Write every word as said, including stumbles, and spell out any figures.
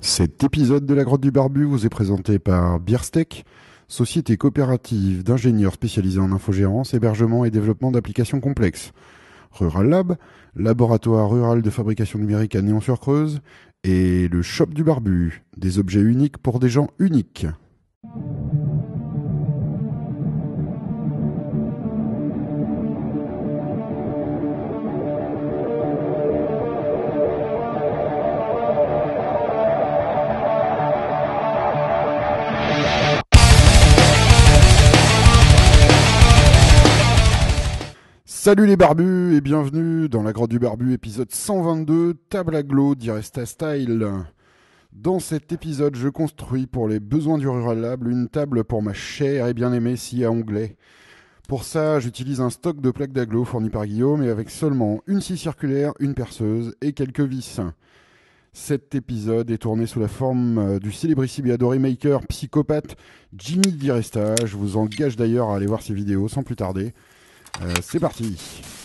Cet épisode de la Grotte du Barbu vous est présenté par Beersteak, société coopérative d'ingénieurs spécialisés en infogérance, hébergement et développement d'applications complexes. Rural Lab, laboratoire rural de fabrication numérique à Néon-sur-Creuse, et le Shop du Barbu, des objets uniques pour des gens uniques. Salut les barbus et bienvenue dans la Grotte du Barbu, épisode cent vingt-deux, Table à Glo d'Iresta Style. Dans cet épisode, je construis pour les besoins du Rural Lab une table pour ma chère et bien-aimée scie à onglets. Pour ça, j'utilise un stock de plaques d'agglo fourni par Guillaume et avec seulement une scie circulaire, une perceuse et quelques vis. Cet épisode est tourné sous la forme du célébrissime et adoré maker psychopathe Jimmy d'Iresta. Je vous engage d'ailleurs à aller voir ses vidéos sans plus tarder. Euh, c'est parti.